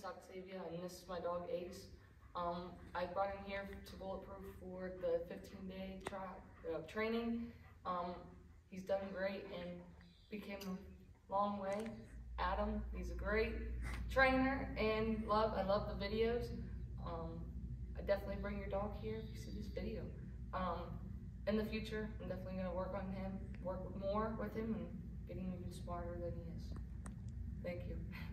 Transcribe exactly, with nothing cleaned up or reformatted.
Octavia, and this is my dog Ace. Um, I brought him here to Bulletproof for the fifteen day tra uh, training. Um, he's done great and became a long way. Adam, he's a great trainer and love. I love the videos. Um, I definitely bring your dog here if you see this video. Um, in the future, I'm definitely going to work on him, work more with him, and get him even smarter than he is. Thank you.